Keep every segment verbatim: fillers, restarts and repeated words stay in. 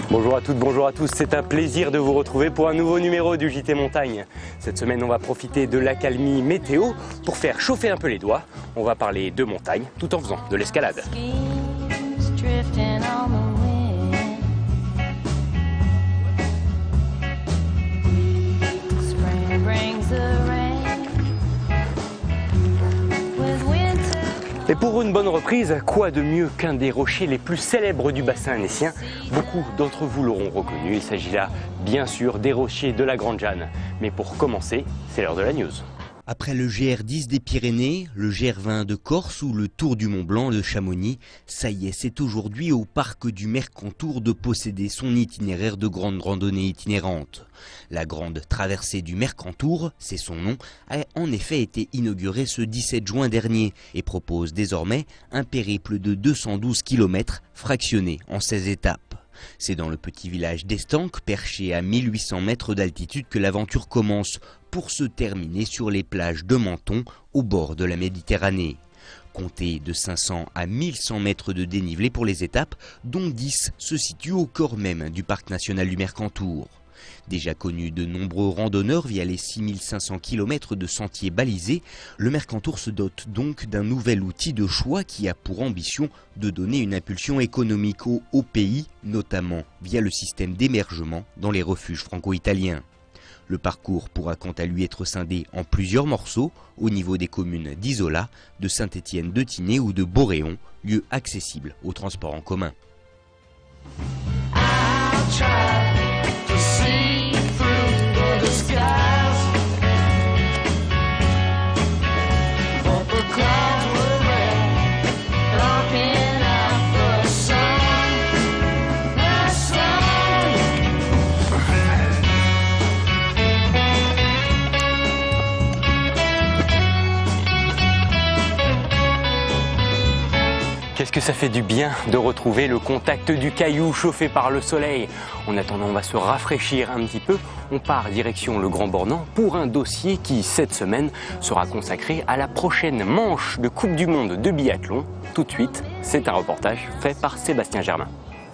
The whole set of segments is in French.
Bonjour à toutes, bonjour à tous, c'est un plaisir de vous retrouver pour un nouveau numéro du J T Montagne. Cette semaine, on va profiter de l'accalmie météo pour faire chauffer un peu les doigts. On va parler de montagne tout en faisant de l'escalade. Et pour une bonne reprise, quoi de mieux qu'un des rochers les plus célèbres du bassin annécien? Beaucoup d'entre vous l'auront reconnu, il s'agit là bien sûr des rochers de la Grande Jeanne. Mais pour commencer, c'est l'heure de la news. Après le G R dix des Pyrénées, le G R vingt de Corse ou le Tour du Mont Blanc de Chamonix, ça y est, c'est aujourd'hui au parc du Mercantour de posséder son itinéraire de grande randonnée itinérante. La grande traversée du Mercantour, c'est son nom, a en effet été inaugurée ce dix-sept juin dernier et propose désormais un périple de deux cent douze kilomètres fractionné en seize étapes. C'est dans le petit village d'Estanques, perché à mille huit cents mètres d'altitude, que l'aventure commence pour se terminer sur les plages de Menton, au bord de la Méditerranée. Comptez de cinq cents à mille cent mètres de dénivelé pour les étapes, dont dix se situent au cœur même du parc national du Mercantour. Déjà connu de nombreux randonneurs via les six mille cinq cents kilomètres de sentiers balisés, le Mercantour se dote donc d'un nouvel outil de choix qui a pour ambition de donner une impulsion économique au, au pays, notamment via le système d'émergement dans les refuges franco-italiens. Le parcours pourra quant à lui être scindé en plusieurs morceaux au niveau des communes d'Isola, de Saint-Étienne-de-Tinée ou de Boréon, lieux accessibles au transport en commun. Qu'est-ce que ça fait du bien de retrouver le contact du caillou chauffé par le soleil. En attendant, on va se rafraîchir un petit peu. On part direction le Grand Bornand pour un dossier qui, cette semaine, sera consacré à la prochaine manche de Coupe du Monde de biathlon. Tout de suite, c'est un reportage fait par Sébastien Germain.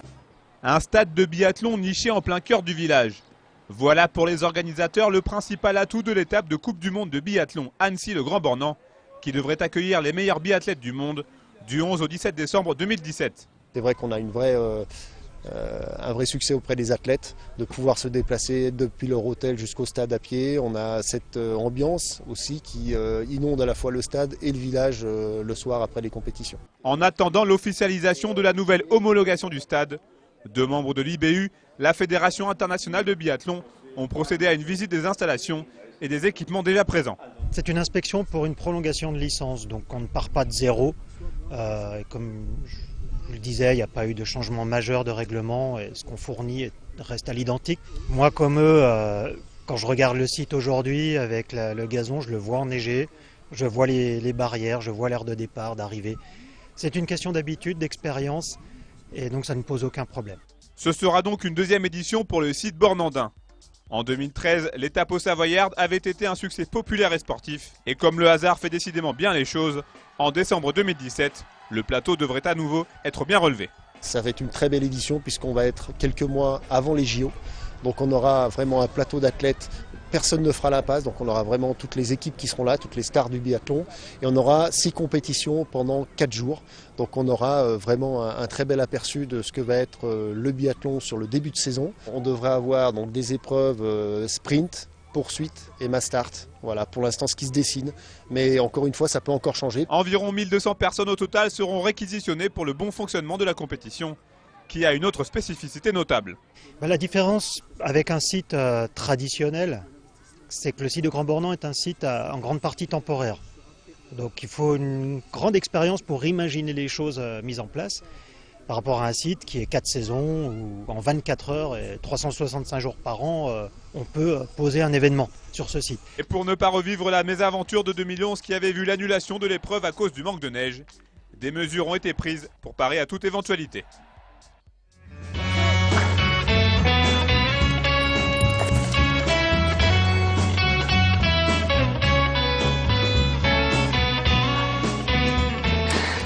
Un stade de biathlon niché en plein cœur du village. Voilà pour les organisateurs le principal atout de l'étape de Coupe du Monde de biathlon Annecy-le-Grand Bornand, qui devrait accueillir les meilleurs biathlètes du monde du onze au dix-sept décembre deux mille dix-sept. C'est vrai qu'on a une vraie, euh, euh, un vrai succès auprès des athlètes, de pouvoir se déplacer depuis leur hôtel jusqu'au stade à pied. On a cette euh, ambiance aussi qui euh, inonde à la fois le stade et le village euh, le soir après les compétitions. En attendant l'officialisation de la nouvelle homologation du stade, deux membres de l'I B U, la Fédération internationale de biathlon, ont procédé à une visite des installations et des équipements déjà présents. C'est une inspection pour une prolongation de licence, donc on ne part pas de zéro. Euh, comme je le disais, il n'y a pas eu de changement majeur de règlement et ce qu'on fournit reste à l'identique. Moi comme eux, euh, quand je regarde le site aujourd'hui avec la, le gazon, je le vois enneigé, je vois les, les barrières, je vois l'aire de départ, d'arrivée. C'est une question d'habitude, d'expérience et donc ça ne pose aucun problème. Ce sera donc une deuxième édition pour le site bornandin. En deux mille treize, l'étape au Savoyard avait été un succès populaire et sportif. Et comme le hasard fait décidément bien les choses, en décembre deux mille dix-sept, le plateau devrait à nouveau être bien relevé. Ça va être une très belle édition puisqu'on va être quelques mois avant les J O. Donc on aura vraiment un plateau d'athlètes, personne ne fera la passe, donc on aura vraiment toutes les équipes qui seront là, toutes les stars du biathlon. Et on aura six compétitions pendant quatre jours. Donc on aura vraiment un, un très bel aperçu de ce que va être le biathlon sur le début de saison. On devrait avoir donc des épreuves euh, sprint, poursuite et mass start. Voilà pour l'instant ce qui se dessine. Mais encore une fois, ça peut encore changer. Environ mille deux cents personnes au total seront réquisitionnées pour le bon fonctionnement de la compétition, qui a une autre spécificité notable. La différence avec un site euh, traditionnel, c'est que le site de Grand Bornand est un site à, en grande partie temporaire. Donc il faut une grande expérience pour imaginer les choses euh, mises en place par rapport à un site qui est quatre saisons où en vingt-quatre heures et trois cent soixante-cinq jours par an, euh, on peut poser un événement sur ce site. Et pour ne pas revivre la mésaventure de deux mille onze qui avait vu l'annulation de l'épreuve à cause du manque de neige, des mesures ont été prises pour parer à toute éventualité.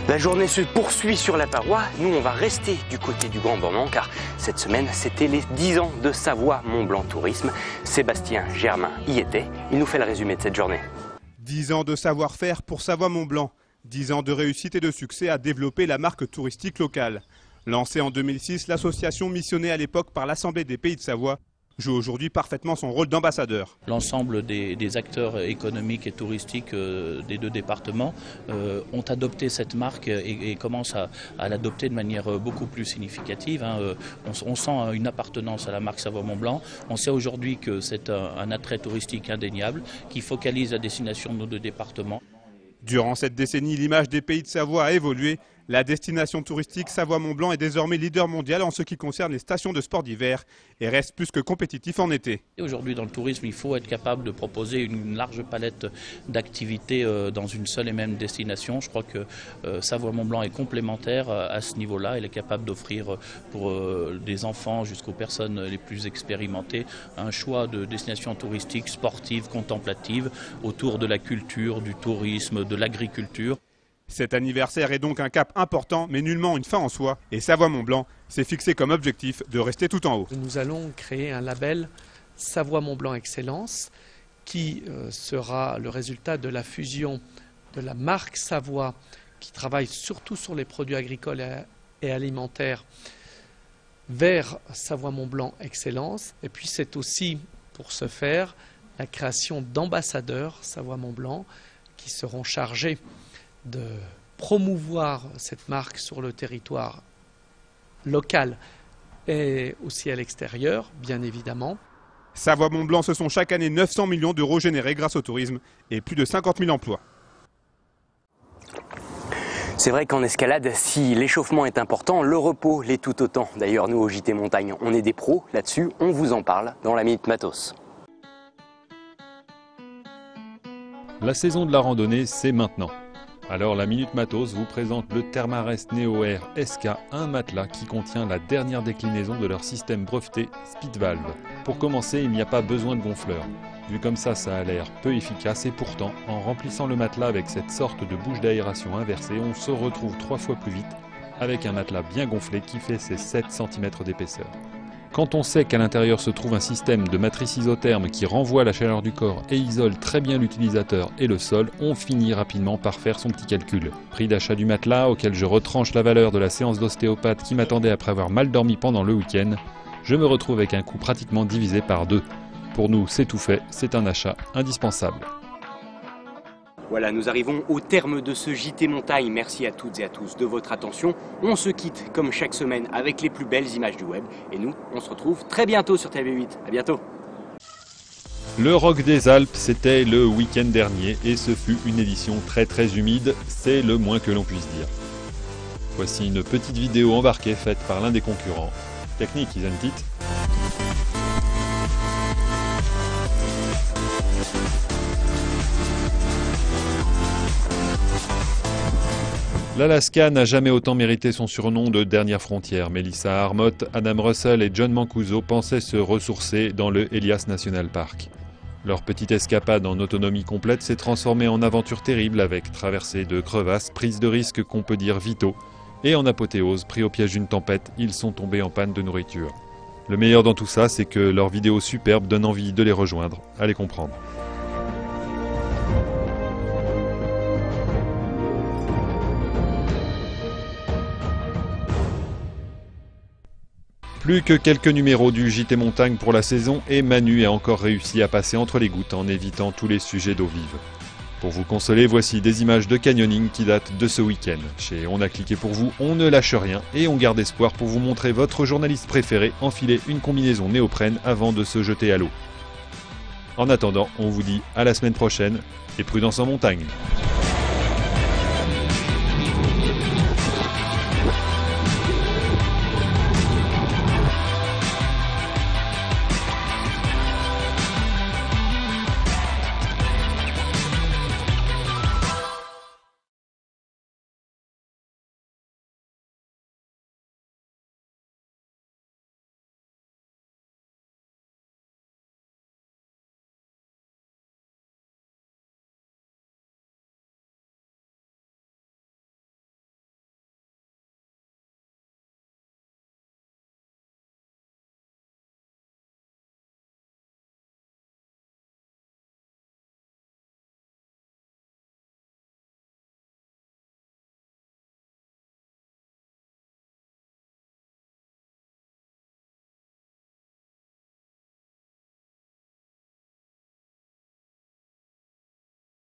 La journée se poursuit sur la paroi. Nous, on va rester du côté du Grand Bornand car cette semaine, c'était les dix ans de Savoie Mont-Blanc Tourisme. Sébastien Germain y était. Il nous fait le résumé de cette journée. dix ans de savoir-faire pour Savoie Mont-Blanc. dix ans de réussite et de succès à développer la marque touristique locale. Lancée en deux mille six, l'association missionnée à l'époque par l'Assemblée des Pays de Savoie joue aujourd'hui parfaitement son rôle d'ambassadeur. L'ensemble des, des acteurs économiques et touristiques euh, des deux départements euh, ont adopté cette marque et, et commencent à, à l'adopter de manière beaucoup plus significative. Hein. On, on sent une appartenance à la marque Savoie Mont-Blanc. On sait aujourd'hui que c'est un, un attrait touristique indéniable qui focalise la destination de nos deux départements. Durant cette décennie, l'image des Pays de Savoie a évolué. La destination touristique Savoie-Mont-Blanc est désormais leader mondial en ce qui concerne les stations de sport d'hiver et reste plus que compétitif en été. Aujourd'hui, dans le tourisme, il faut être capable de proposer une large palette d'activités dans une seule et même destination. Je crois que Savoie-Mont-Blanc est complémentaire à ce niveau-là. Elle est capable d'offrir pour des enfants jusqu'aux personnes les plus expérimentées un choix de destinations touristiques, sportives, contemplatives autour de la culture, du tourisme, de l'agriculture. Cet anniversaire est donc un cap important, mais nullement une fin en soi. Et Savoie-Mont-Blanc s'est fixé comme objectif de rester tout en haut. Nous allons créer un label Savoie-Mont-Blanc Excellence qui euh, sera le résultat de la fusion de la marque Savoie qui travaille surtout sur les produits agricoles et alimentaires vers Savoie-Mont-Blanc Excellence. Et puis c'est aussi pour ce faire la création d'ambassadeurs Savoie-Mont-Blanc qui seront chargés de promouvoir cette marque sur le territoire local et aussi à l'extérieur, bien évidemment. Savoie-Mont-Blanc, ce sont chaque année neuf cents millions d'euros générés grâce au tourisme et plus de cinquante mille emplois. C'est vrai qu'en escalade, si l'échauffement est important, le repos l'est tout autant. D'ailleurs, nous au J T Montagne, on est des pros là-dessus, on vous en parle dans la Minute Matos. La saison de la randonnée, c'est maintenant. Alors la Minute Matos vous présente le Thermarest Neo Air S K, un matelas qui contient la dernière déclinaison de leur système breveté Speedvalve. Pour commencer, il n'y a pas besoin de gonfleur. Vu comme ça, ça a l'air peu efficace et pourtant, en remplissant le matelas avec cette sorte de bouche d'aération inversée, on se retrouve trois fois plus vite avec un matelas bien gonflé qui fait ses sept centimètres d'épaisseur. Quand on sait qu'à l'intérieur se trouve un système de matrice isotherme qui renvoie la chaleur du corps et isole très bien l'utilisateur et le sol, on finit rapidement par faire son petit calcul. Prix d'achat du matelas, auquel je retranche la valeur de la séance d'ostéopathe qui m'attendait après avoir mal dormi pendant le week-end, je me retrouve avec un coût pratiquement divisé par deux. Pour nous, c'est tout fait, c'est un achat indispensable. Voilà, nous arrivons au terme de ce J T Montagne. Merci à toutes et à tous de votre attention. On se quitte comme chaque semaine avec les plus belles images du web. Et nous, on se retrouve très bientôt sur T V huit. À bientôt. Le Rock des Alpes, c'était le week-end dernier et ce fut une édition très très humide, c'est le moins que l'on puisse dire. Voici une petite vidéo embarquée faite par l'un des concurrents. Technique, isn't it? L'Alaska n'a jamais autant mérité son surnom de dernière frontière. Melissa Armott, Adam Russell et John Mancuso pensaient se ressourcer dans le Elias National Park. Leur petite escapade en autonomie complète s'est transformée en aventure terrible avec traversée de crevasses, prise de risques qu'on peut dire vitaux. Et en apothéose, pris au piège d'une tempête, ils sont tombés en panne de nourriture. Le meilleur dans tout ça, c'est que leurs vidéos superbes donnent envie de les rejoindre. Allez comprendre. Plus que quelques numéros du J T Montagne pour la saison et Manu a encore réussi à passer entre les gouttes en évitant tous les sujets d'eau vive. Pour vous consoler, voici des images de canyoning qui datent de ce week-end. Chez On a cliqué pour vous, on ne lâche rien et on garde espoir pour vous montrer votre journaliste préféré enfiler une combinaison néoprène avant de se jeter à l'eau. En attendant, on vous dit à la semaine prochaine et prudence en montagne.